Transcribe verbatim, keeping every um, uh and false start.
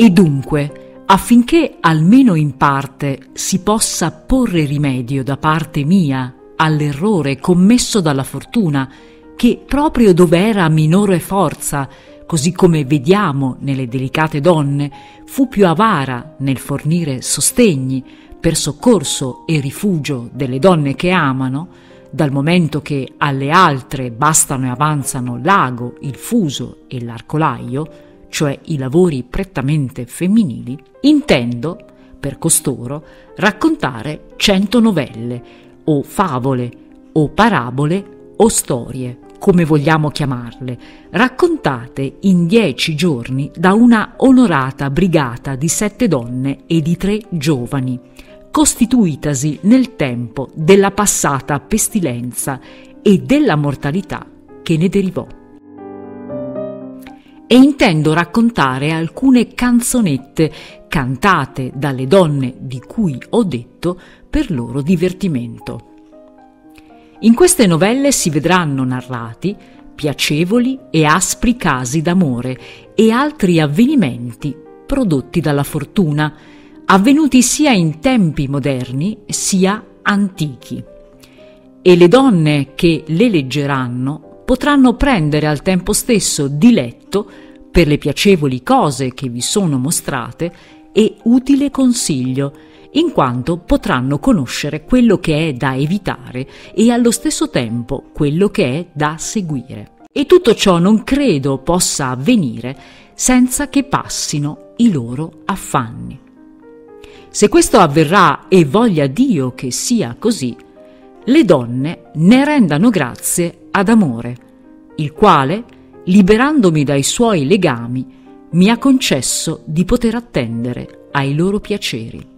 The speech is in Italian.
E dunque, affinché almeno in parte si possa porre rimedio da parte mia all'errore commesso dalla fortuna, che proprio dove era minore forza, così come vediamo nelle delicate donne, fu più avara nel fornire sostegni per soccorso e rifugio delle donne che amano, dal momento che alle altre bastano e avanzano l'ago, il fuso e l'arcolaio, cioè i lavori prettamente femminili, intendo, per costoro, raccontare cento novelle, o favole, o parabole, o storie, come vogliamo chiamarle, raccontate in dieci giorni da una onorata brigata di sette donne e di tre giovani, costituitasi nel tempo della passata pestilenza e della mortalità che ne derivò. E intendo raccontare alcune canzonette cantate dalle donne di cui ho detto per loro divertimento. In queste novelle si vedranno narrati piacevoli e aspri casi d'amore e altri avvenimenti prodotti dalla fortuna, avvenuti sia in tempi moderni sia antichi. E le donne che le leggeranno potranno prendere al tempo stesso diletto per le piacevoli cose che vi sono mostrate e utile consiglio, in quanto potranno conoscere quello che è da evitare e allo stesso tempo quello che è da seguire. E tutto ciò non credo possa avvenire senza che passino i loro affanni. Se questo avverrà, e voglia Dio che sia così, le donne ne rendano grazie ad amore, il quale, liberandomi dai suoi legami, mi ha concesso di poter attendere ai loro piaceri.